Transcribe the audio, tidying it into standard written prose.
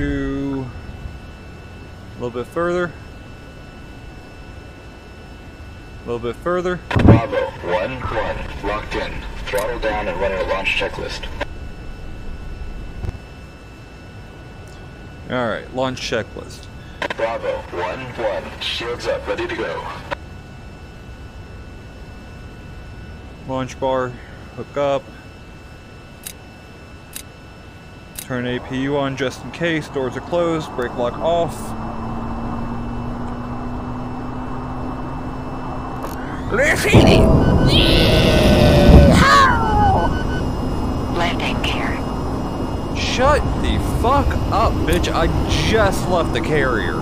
do a little bit further. A little bit further. Bravo, 1-1, locked in. Throttle down and running a launch checklist. Alright, launch checklist. Bravo, 1-1, shields up, ready to go. Launch bar, hook up. Turn APU on just in case, doors are closed, brake lock off. Let's hit it! Landing gear. Shut the fuck up, bitch. I just left the carrier.